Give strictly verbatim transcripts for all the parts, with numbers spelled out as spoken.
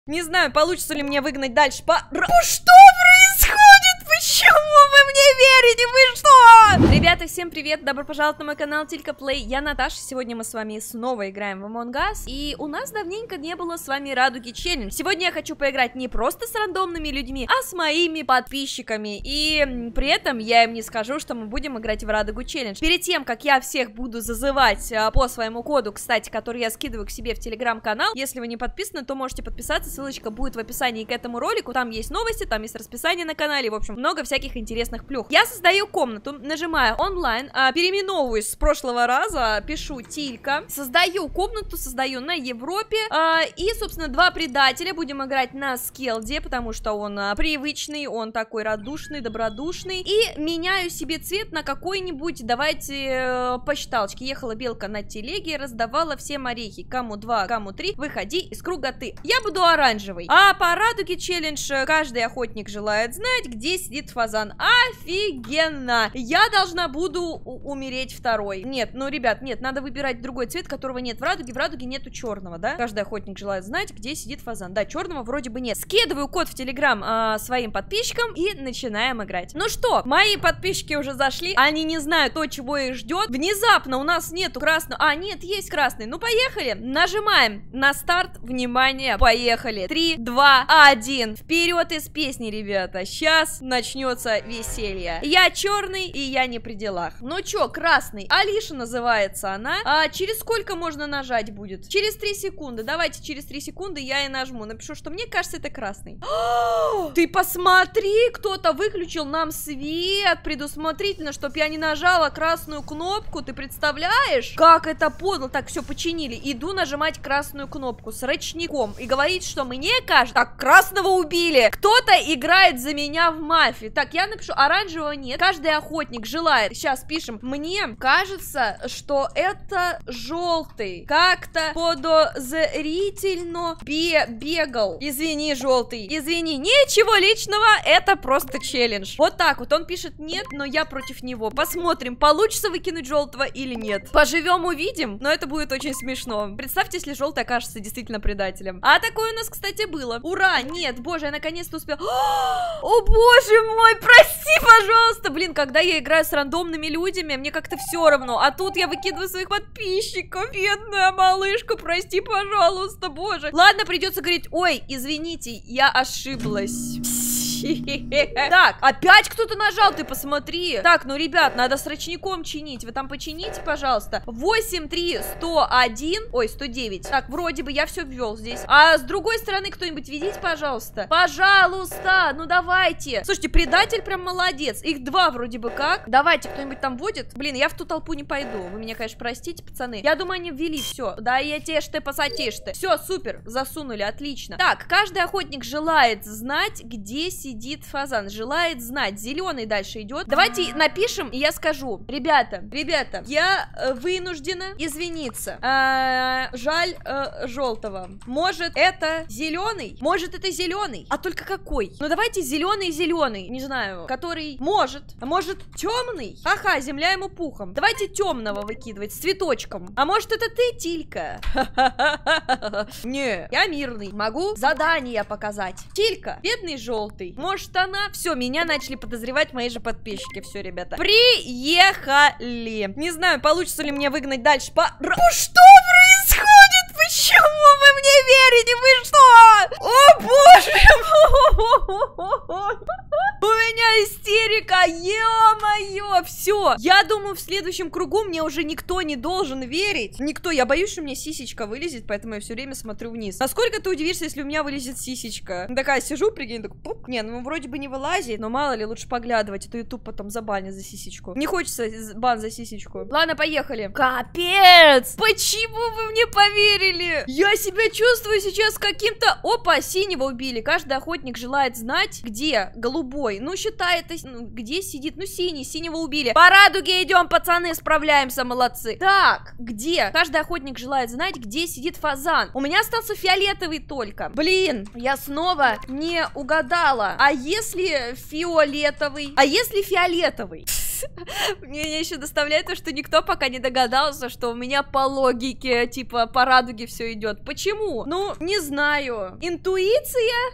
Не знаю, получится ли мне выгнать дальше по... Что происходит? Почему вы мне верите? Вы что? Ребята, всем привет! Добро пожаловать на мой канал Тилька Плей. Я Наташа. Сегодня мы с вами снова играем в Among Us. И у нас давненько не было с вами Радуги Челлендж. Сегодня я хочу поиграть не просто с рандомными людьми, а с моими подписчиками. И при этом я им не скажу, что мы будем играть в Радугу Челлендж. Перед тем, как я всех буду зазывать а, по своему коду, кстати, который я скидываю к себе в телеграм-канал, если вы не подписаны, то можете подписаться. Ссылочка будет в описании к этому ролику. Там есть новости, там есть расписание на канале. В общем, много всяких интересных плюх. Я создаю комнату, нажимаю онлайн, а, переименовываюсь с прошлого раза, пишу Тилька, создаю комнату, создаю на Европе, а, и, собственно, два предателя будем играть на Скелде, потому что он а, привычный, он такой радушный, добродушный, и меняю себе цвет на какой-нибудь, давайте э, по считалочке. Ехала белка на телеге, раздавала всем орехи, кому два, кому три, выходи из круга ты. Я буду оранжевый. А по Радуге Челлендж каждый охотник желает знать, где сидит фазан. Офигенно! Я должна буду умереть второй. Нет, ну, ребят, нет, надо выбирать другой цвет, которого нет в Радуге. В Радуге нету черного, да? Каждый охотник желает знать, где сидит фазан. Да, черного вроде бы нет. Скидываю код в Телеграм а, своим подписчикам и начинаем играть. Ну что, мои подписчики уже зашли. Они не знают то, чего их ждет. Внезапно у нас нету красного. А, нет, есть красный. Ну, поехали. Нажимаем на старт. Внимание, поехали. три, два, один. Вперед из песни, ребята. Сейчас начнется веселье. Я черный, и я не при делах. Ну чё, красный. Алиша называется она. А через сколько можно нажать будет? Через три секунды. Давайте через три секунды я и нажму. Напишу, что мне кажется, это красный. Ты посмотри, кто-то выключил нам свет предусмотрительно, чтобы я не нажала красную кнопку. Ты представляешь? Как это подло. Так, все, починили. Иду нажимать красную кнопку с рачником и говорить, что мне кажется, так, красного убили. Кто-то играет за меня в мафию. Так, я напишу, оранжевого нет. Каждый охотник желает. Сейчас пишем. Мне кажется, что это желтый. Как-то подозрительно бе бегал. Извини, желтый. Извини, ничего личного. Это просто челлендж. Вот так вот. Он пишет нет, но я против него. Посмотрим, получится выкинуть желтого или нет. Поживем, увидим. Но это будет очень смешно. Представьте, если желтый окажется действительно предателем. А такое у нас, кстати, было. Ура, нет, боже, я наконец-то успела. О, боже мой, прости, пожалуйста. Блин, когда я играю с рандомными людьми, мне как-то все равно. А тут я выкидываю своих подписчиков. Бедная малышка, прости, пожалуйста, боже. Ладно, придется говорить, ой, извините, я ошиблась. Так, опять кто-то нажал, ты посмотри. Так, ну, ребят, надо с рачником чинить. Вы там почините, пожалуйста. восемь, три, сто один. Ой, сто девять. Так, вроде бы я все ввел здесь. А с другой стороны кто-нибудь ведите, пожалуйста. Пожалуйста, ну давайте. Слушайте, предатель прям молодец. Их два вроде бы как. Давайте, кто-нибудь там вводит. Блин, я в ту толпу не пойду. Вы меня, конечно, простите, пацаны. Я думаю, они ввели все. Да, я тешь-ты, посотешь-ты. Все, супер, засунули, отлично. Так, каждый охотник желает знать, где сидит Сидит фазан, желает знать. Зеленый дальше идет. Давайте напишем, и я скажу. Ребята, ребята, я э, вынуждена извиниться. Э, жаль э, желтого. Может, это зеленый? Может, это зеленый? А только какой? Ну, давайте зеленый-зеленый. Не знаю, который может. А может, темный? Ага, земля ему пухом. Давайте темного выкидывать с цветочком. А может, это ты, Тилька? Не, я мирный. Могу задание показать. Тилька, бедный желтый. Может, она? Все, меня начали подозревать мои же подписчики. Все, ребята. Приехали. Не знаю, получится ли мне выгнать дальше по... Что происходит? Почему вы мне верите? Вы что? О, боже мой! У меня истерика, ё-моё, все. Я думаю, в следующем кругу мне уже никто не должен верить. Никто, я боюсь, что у меня сисечка вылезет, поэтому я все время смотрю вниз. Насколько ты удивишься, если у меня вылезет сисечка? Такая сижу, прикинь, так пук. Не, ну вроде бы не вылазит, но мало ли, лучше поглядывать, а то YouTube потом забанит за сисечку. Не хочется бан за сисечку. Ладно, поехали. Капец! Почему вы мне поверили? Я себя чувствую сейчас каким-то... Опа, синего убили. Каждый охотник желает знать, где голубой. Ну, считай, это... Ну, где сидит? Ну, синий. Синего убили. По Радуге идем, пацаны, справляемся, молодцы. Так, где? Каждый охотник желает знать, где сидит фазан. У меня остался фиолетовый только. Блин, я снова не угадала. А если фиолетовый? А если фиолетовый? Мне еще доставляет то, что никто пока не догадался, что у меня по логике, типа, по радуге все идет. Почему? Ну, не знаю. Интуиция?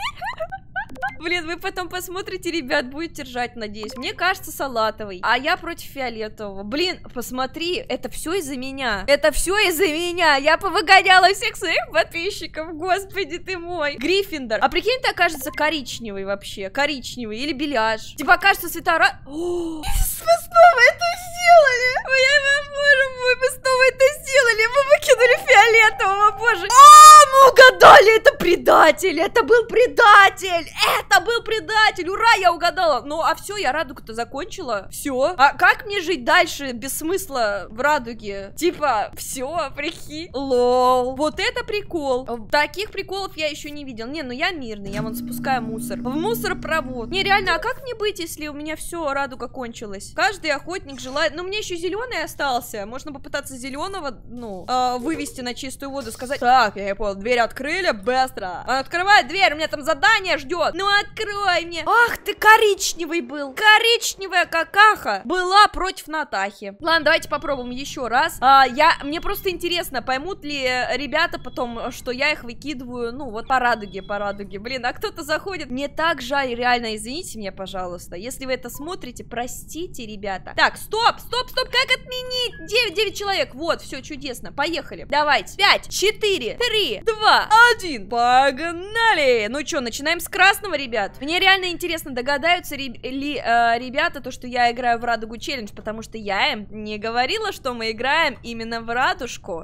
Блин, вы потом посмотрите, ребят, будете ржать, надеюсь. Мне кажется, салатовый, а я против фиолетового. Блин, посмотри, это все из-за меня. Это все из-за меня. Я повыгоняла всех своих подписчиков. Господи ты мой. Гриффиндор. А прикинь, ты окажется коричневый вообще. Коричневый или беляш. Типа окажется Святора... Мы снова это сделали. Ой, боже мой, мы снова это сделали. Мы выкинули фиолетового, боже. А, мы угадали, это предатель. Это был предатель. Это был предатель, ура, я угадала. Ну, а все, я радугу-то закончила. Все. А как мне жить дальше без смысла в радуге? Типа, все, прикинь. Лол. Вот это прикол. Таких приколов я еще не видел. Не, ну я мирный, я вон спускаю мусор. В мусоропровод. Не, реально, а как мне быть, если у меня все, радуга кончилась? Каждый охотник желает... Ну, мне еще зеленый остался. Можно попытаться зеленого, ну, э, вывести на чистую воду, сказать: так, я понял, дверь открыли, быстро. Он открывает дверь, у меня там задание ждет. Ну, открой мне. Ах ты, коричневый был. Коричневая какаха была против Натахи. Ладно, давайте попробуем еще раз. А, я, мне просто интересно, поймут ли ребята потом, что я их выкидываю, ну, вот по радуге, по радуге. Блин, а кто-то заходит. Мне так жаль, реально, извините меня, пожалуйста. Если вы это смотрите, простите, ребята. Так, стоп, стоп, стоп, как отменить? девять, девять человек. Вот, все чудесно. Поехали. Давайте. пять, четыре, три, два, один. Погнали. Ну что, начинаем с красного, ребят. Мне реально интересно, догадаются ли э, ребята то, что я играю в Радугу Челлендж, потому что я им не говорила, что мы играем именно в радужку.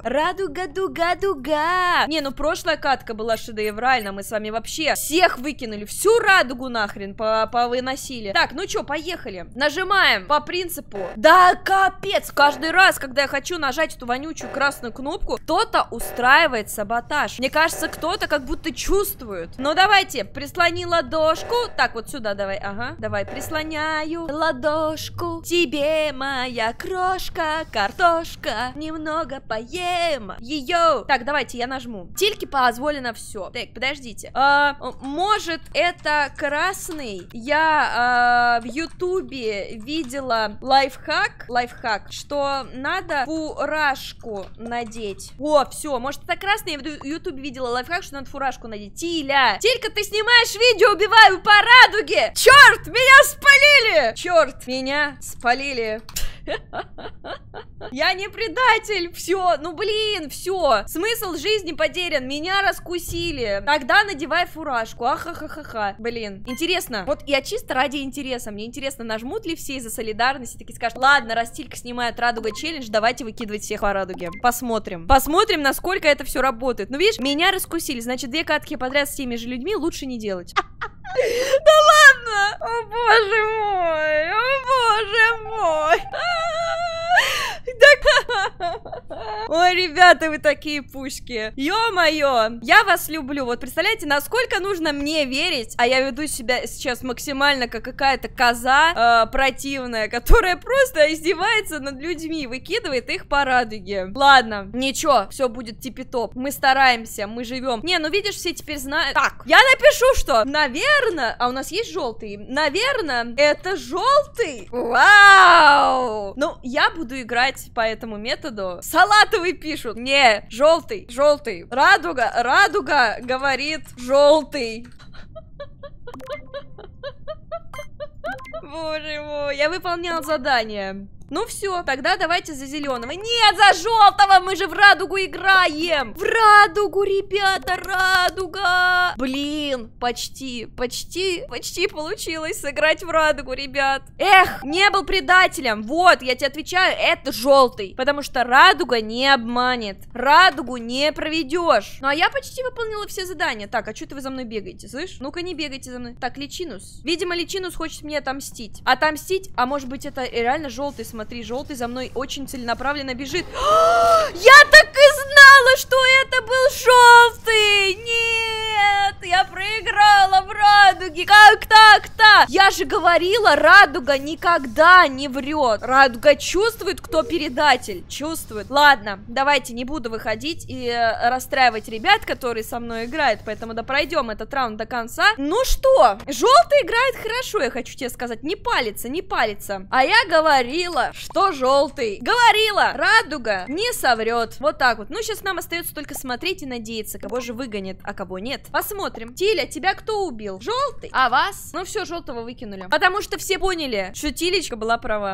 Радуга-дуга-дуга. Не, ну прошлая катка была шедевральна, мы с вами вообще всех выкинули, всю радугу нахрен повыносили. Так, ну что, поехали. Нажимаем по принципу. Да капец, каждый раз, когда я хочу нажать эту вонючую красную кнопку, кто-то устраивает саботаж. Мне кажется, кто-то как будто чувствует. Ну давайте, прислони ладошку. Так, вот сюда давай, ага. Давай, прислоняю ладошку тебе, моя крошка, картошка. Немного поем ее. Так, давайте, я нажму. Тильке позволено все. Так, подождите. А, может, это красный? Я а, в ютубе видела лайфхак, лайфхак, что надо фуражку надеть. О, все, может, это красный? Я в ютубе видела лайфхак, что надо фуражку надеть. Тиля, Тилька, ты снимаешь видео, убиваю по радуге. Черт, меня спалили. Черт, меня спалили. Я не предатель. Все, ну блин, все. Смысл жизни потерян. Меня раскусили. Тогда надевай фуражку. Ахахахаха. Блин, интересно. Вот я чисто ради интереса. Мне интересно, нажмут ли все из-за солидарности, такие скажут: ладно, раз Тилька снимает Радуга Челлендж, давайте выкидывать всех по радуге. Посмотрим. Посмотрим, насколько это все работает. Ну видишь, меня раскусили. Значит, две катки подряд с теми же людьми лучше не делать. Да ладно! О боже мой! О боже мой! Ой, ребята, вы такие пушки. Ё-моё, я вас люблю. Вот представляете, насколько нужно мне верить, а я веду себя сейчас максимально как какая-то коза э, противная, которая просто издевается над людьми, выкидывает их по радуге. Ладно, ничего, все будет типи-топ. Мы стараемся, мы живем. Не, ну видишь, все теперь знают. Так, я напишу, что, наверное, а у нас есть желтый. Наверное, это желтый. Вау! Ну, я буду играть по этому методу. Салатовый пишут. Не, желтый, желтый. Радуга, радуга говорит желтый. Боже мой, я выполнял задание. Ну все, тогда давайте за зеленого. Нет, за желтого, мы же в радугу играем. В радугу, ребята, радуга. Блин, почти, почти, почти получилось сыграть в радугу, ребят. Эх, не был предателем. Вот, я тебе отвечаю, это желтый. Потому что радуга не обманет. Радугу не проведешь. Ну а я почти выполнила все задания. Так, а что-то вы за мной бегаете, слышь? Ну-ка не бегайте за мной. Так, Личинус. Видимо, Личинус хочет мне отомстить. Отомстить? А может быть, это реально желтый. Смотри, желтый за мной очень целенаправленно бежит. Я так и знала, что это был желтый. Нет, я проиграла в радуги. Как так-то? Я же говорила, радуга никогда не врет. Радуга чувствует, кто предатель. Чувствует. Ладно, давайте не буду выходить и э, расстраивать ребят, которые со мной играют. Поэтому да пройдем этот раунд до конца. Ну что, желтый играет хорошо, я хочу тебе сказать. Не палится, не палится. А я говорила, что желтый. Говорила, радуга не соврет. Вот так вот. Ну, сейчас нам остается только смотреть и надеяться, кого же выгонит, а кого нет. Посмотрим. Тиля, тебя кто убил? Желтый? А вас? Ну все, желтого выкинули. Потому что все поняли, что Тилечка была права.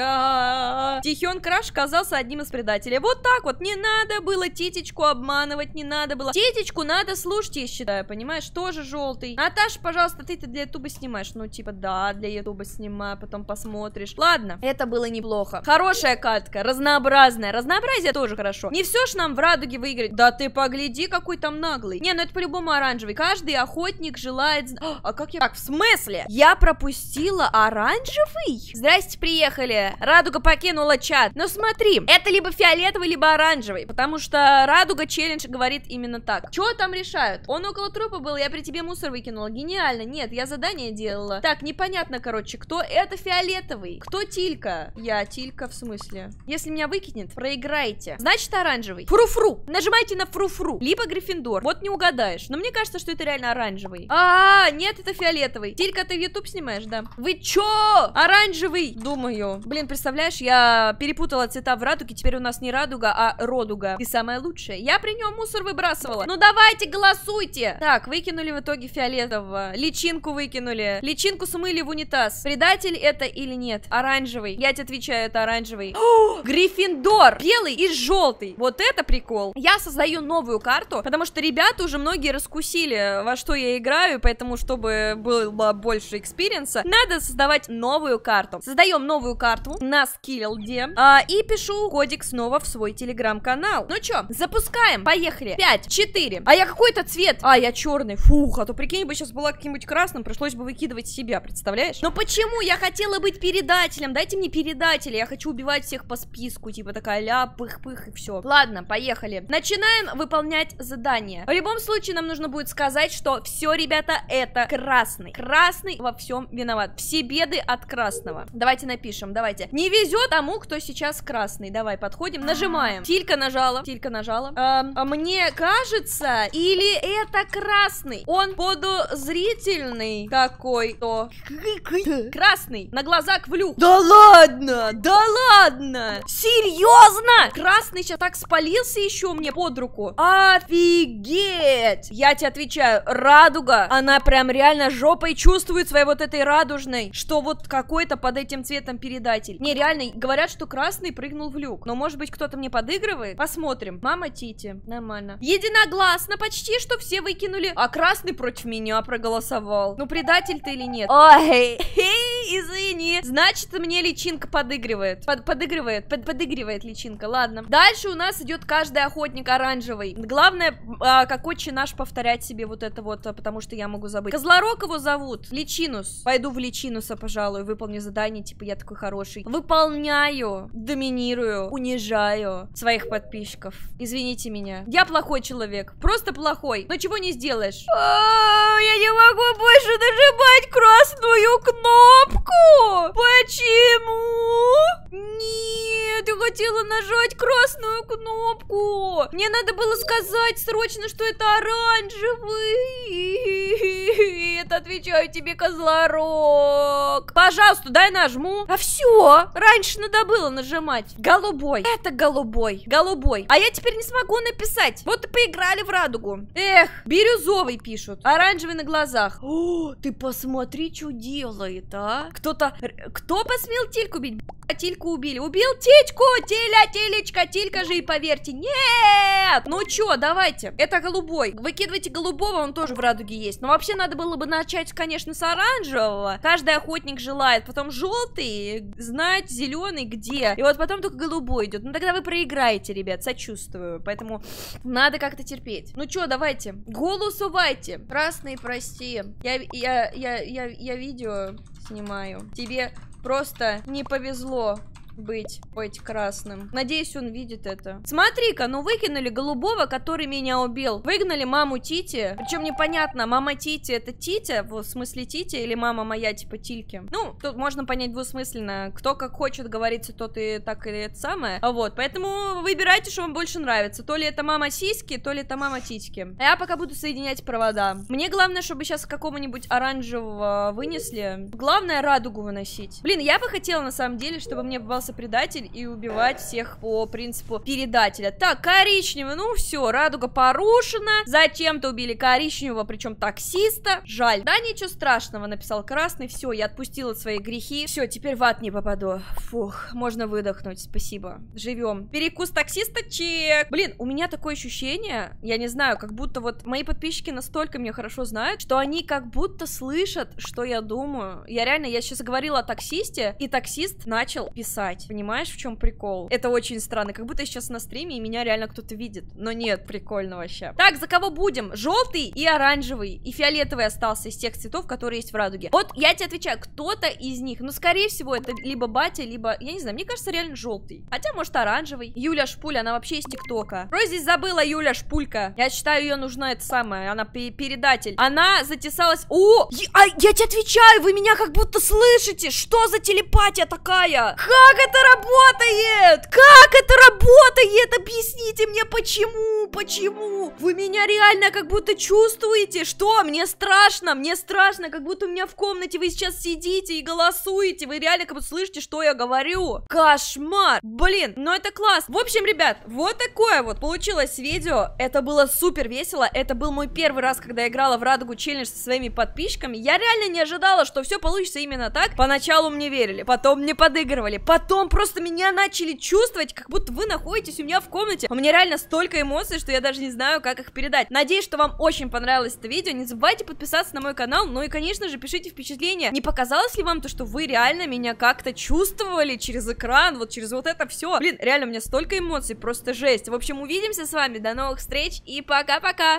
Пока. Тихион Краш оказался одним из предателей. Вот так вот. Не надо было Титечку обманывать, не надо было. Титечку надо слушать, я считаю, понимаешь? Тоже желтый. Наташа, пожалуйста, ты-то для ютуба снимаешь. Ну, типа, да, для ютуба снимаю, потом посмотришь. Ладно, это было неплохо. Хорошая катка, разнообразная. Разнообразие тоже хорошо. Не все ж нам в радуге выиграть. Да ты погляди, какой там наглый. Не, ну это по-любому оранжевый. Каждый охотник желает... А как я... Так, в смысле? Я пропустила оранжевый? Здрасте, приехали. Радуга покинула чат. Но смотри, это либо фиолетовый, либо оранжевый. Потому что радуга челлендж говорит именно так. Чего там решают? Он около трупа был, я при тебе мусор выкинула. Гениально. Нет, я задание делала. Так, непонятно, короче, кто это фиолетовый? Кто Тилька? Я Тилька, в смысле? Если меня выкинет, проиграете. Значит, оранжевый. Фру-фру. Нажимайте на фру-фру. Либо Гриффиндор. Вот не угадаешь. Но мне кажется, что это реально оранжевый. А, нет, это фиолетовый. Тилька, ты в YouTube снимаешь, да? Вы чё? Оранжевый. Думаю. Блин, представляешь, я перепутала цвета в радуге. Теперь у нас не радуга, а родуга. Ты самая лучшая. Я при нем мусор выбрасывала. Ну давайте, голосуйте. Так, выкинули в итоге фиолетового. Личинку выкинули. Личинку смыли в унитаз. Предатель это или нет? Оранжевый. Я тебе отвечаю, это оранжевый. О, Гриффиндор. Белый и желтый. Вот это прикол. Я создаю новую карту, потому что ребята уже многие раскусили, во что я играю, поэтому, чтобы было больше экспириенса, надо создавать новую карту. Создаем новую карту на Skilled, а, и пишу кодик снова в свой телеграм-канал. Ну чё, запускаем. Поехали. пять, четыре. А я какой-то цвет? А, я черный. Фух, а то прикинь, бы сейчас была каким-нибудь красным, пришлось бы выкидывать себя, представляешь? Но почему? Я хотела быть передателем. Дайте мне передателя. Я хочу убивать всех по списку. Типа такая ля, пых-пых и все. Ладно, поехали. Начинаем выполнять задание. В любом случае нам нужно будет сказать, что все, ребята, это красный. Красный во всем виноват. Все беды от красного. Давайте напишем, давайте. Не везет тому, кто сейчас красный. Давай, подходим, нажимаем. Тилька нажала. Тилька нажала. Эм, а мне кажется, или это красный? Он подозрительный какой-то. Красный. На глаза квлю. Да ладно, да ладно. Серьезно? Красный сейчас так спалился еще мне под руку. Офигеть. Я тебе отвечаю, радуга, она прям реально жопой чувствует своей вот этой радужной, что вот какой-то под этим цветом передатель. Не, реально, говорят, что красный прыгнул в люк. Но может быть кто-то мне подыгрывает? Посмотрим. Мама Тити. Нормально. Единогласно почти, что все выкинули. А красный против меня проголосовал. Ну, предатель ты или нет? Ой, извини. Значит, мне личинка подыгрывает. Под, подыгрывает. Под, подыгрывает личинка. Ладно. Дальше у нас идет каждый охотник оранжевый. Главное, а, как отче наш, повторять себе вот это вот, потому что я могу забыть. Козлорог его зовут. Личинус. Пойду в Личинуса, пожалуй. Выполню задание, типа я такой хороший. Выполняю. Доминирую. Унижаю своих подписчиков. Извините меня. Я плохой человек. Просто плохой. Но чего не сделаешь. А, я не могу больше нажимать красную кнопку. Почему? Нет, я хотела нажать красную кнопку. Мне надо было сказать срочно, что это оранжевый. Это отвечаю тебе, Козлорог. Пожалуйста, дай нажму. А все, раньше надо было нажимать. Голубой. Это голубой. Голубой. А я теперь не смогу написать. Вот и поиграли в радугу. Эх, бирюзовый пишут. Оранжевый на глазах. О, ты посмотри, что делает, а? Кто-то... Кто посмел Тильку убить? А Тильку убили. Убил Тичку! Тиля, Тилечка, Тилька же и поверьте. Нет! Ну чё, давайте. Это голубой. Выкидывайте голубого, он тоже в радуге есть. Но вообще надо было бы начать, конечно, с оранжевого. Каждый охотник желает. Потом желтый, знать, зеленый где. И вот потом только голубой идет. Ну тогда вы проиграете, ребят, сочувствую. Поэтому надо как-то терпеть. Ну чё, давайте. Голосувайте. Красный, прости. Я, я, я, я, я видео снимаю. Тебе просто не повезло. быть, быть красным. Надеюсь, он видит это. Смотри-ка, ну выкинули голубого, который меня убил. Выгнали маму Тити. Причем непонятно, мама Тити это Титя, в смысле Тити, или мама моя типа Тильки. Ну, тут можно понять двусмысленно. Кто как хочет говорится, тот и так или это самое. Вот, поэтому выбирайте, что вам больше нравится. То ли это мама сиськи, то ли это мама титьки. А я пока буду соединять провода. Мне главное, чтобы сейчас какого-нибудь оранжевого вынесли. Главное радугу выносить. Блин, я бы хотела на самом деле, чтобы мне попался предатель и убивать всех по принципу передателя. Так, коричневый, ну все, радуга порушена. Зачем-то убили коричневого, причем таксиста. Жаль. Да, ничего страшного, написал красный. Все, я отпустила свои грехи. Все, теперь в ад не попаду. Фух, можно выдохнуть, спасибо. Живем. Перекус таксиста, чек. Блин, у меня такое ощущение, я не знаю, как будто вот мои подписчики настолько меня хорошо знают, что они как будто слышат, что я думаю. Я реально, я сейчас говорила о таксисте, и таксист начал писать. Понимаешь, в чем прикол? Это очень странно, как будто я сейчас на стриме, и меня реально кто-то видит. Но нет, прикольно вообще. Так, за кого будем? Желтый и оранжевый. И фиолетовый остался из тех цветов, которые есть в радуге. Вот я тебе отвечаю, кто-то из них, ну, скорее всего, это либо батя, либо, я не знаю, мне кажется, реально желтый. Хотя, может, оранжевый. Юля Шпуля, она вообще из ТикТока. Что здесь забыла Юля Шпулька? Я считаю, ее нужна это самое, она передатель. Она затесалась... О, я, а, я тебе отвечаю, вы меня как будто слышите. Что за телепатия такая? Как это работает? Как это работает? Объясните мне, почему? Почему? Вы меня реально как будто чувствуете? Что? Мне страшно, мне страшно, как будто у меня в комнате вы сейчас сидите и голосуете. Вы реально как будто слышите, что я говорю. Кошмар. Блин, ну это класс. В общем, ребят, вот такое вот получилось видео. Это было супер весело. Это был мой первый раз, когда я играла в Радугу челлендж со своими подписчиками. Я реально не ожидала, что все получится именно так. Поначалу мне верили, потом мне подыгрывали, потом просто меня начали чувствовать, как будто вы находитесь у меня в комнате. У меня реально столько эмоций, что я даже не знаю, как их передать. Надеюсь, что вам очень понравилось это видео. Не забывайте подписаться на мой канал. Ну и, конечно же, пишите впечатления. Не показалось ли вам то, что вы реально меня как-то чувствовали через экран, вот через вот это все? Блин, реально, у меня столько эмоций, просто жесть. В общем, увидимся с вами, до новых встреч и пока-пока!